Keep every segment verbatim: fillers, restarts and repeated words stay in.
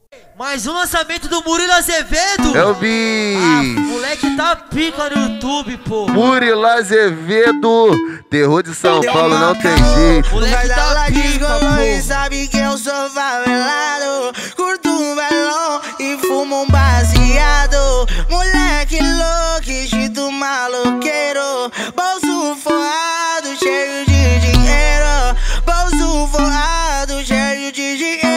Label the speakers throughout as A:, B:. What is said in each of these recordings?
A: Mais um lançamento do Murilo Azevedo.
B: Eu vi.
A: Ah, moleque tá pica no YouTube, pô.
B: Murilo Azevedo, terror de São Paulo, não tem jeito.
A: Moleque tá pica, pô.
C: Sabe que eu sou favelado. Curto um velão e fumo um baseado. Moleque louco, instinto maloqueiro. Bolso forrado, cheio de dinheiro. Bolso forrado, cheio de dinheiro.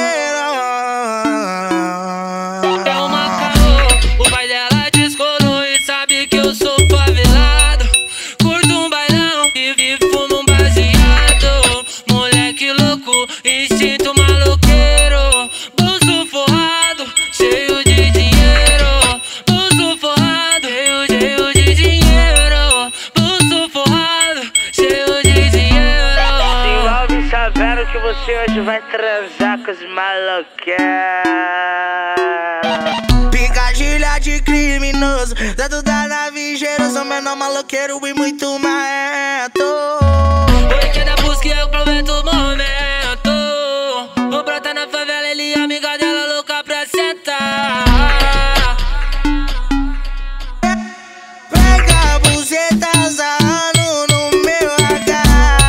D: É uma caô, o pai dela descolou e sabe que eu sou favelado. Curto um bailão e vivo fumo um baseado. Moleque louco, instinto maloqueiro. Bolso forrado, cheio de dinheiro. Bolso forrado, cheio, cheio de dinheiro. Bolso forrado, cheio de dinheiro.
C: Envolve sabendo que você hoje vai transar com os maloqueiros. Picadilha de criminoso, dentro da nave gera, sou menor maloqueiro e muito marrento.
D: Porque da busca eu aproveito o momento. Vou brotar na favela, ele é amiga dela, louca pra sentar.
C: Pega a buceta sarrando no meu H.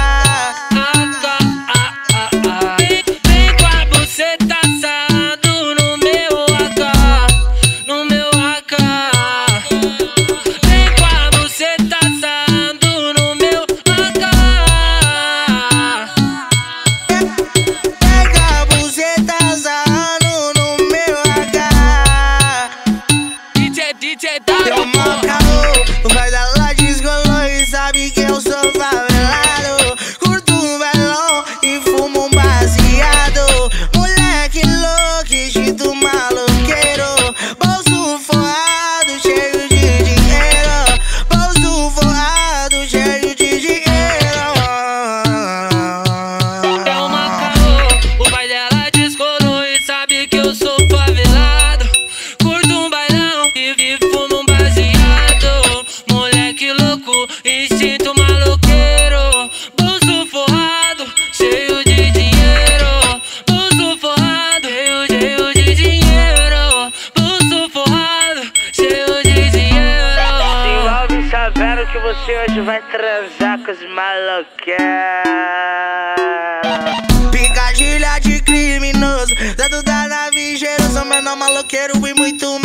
D: Vem com a buceta sarrando no meu H. No meu H. Vem com a buceta sarrando no meu H.
C: Pega a buceta sarrando no meu H.
D: D J, D J,
C: Deu
D: W.
C: mó caô, o pai dela descolou e sabe que eu sou favelado. Curto um velão e fumo um baseado. Moleque louco, instinto maloqueiro. Bolso forrado, cheio de dinheiro. Bolso forrado, cheio de dinheiro.
D: É uma caô, o pai dela descolou e sabe que eu sou favelado. Curto um bailão e vivo fumo um baseado. Moleque louco, instinto maloqueiro. Bolso forrado, cheio de dinheiro. Bolso forrado, cheio, cheio de dinheiro. Bolso forrado, cheio de dinheiro.
C: Envolve sabendo que você hoje vai transar com os maloqueiros. Picadilha de criminoso, dentro da nave gera, sou menor maloqueiro e muito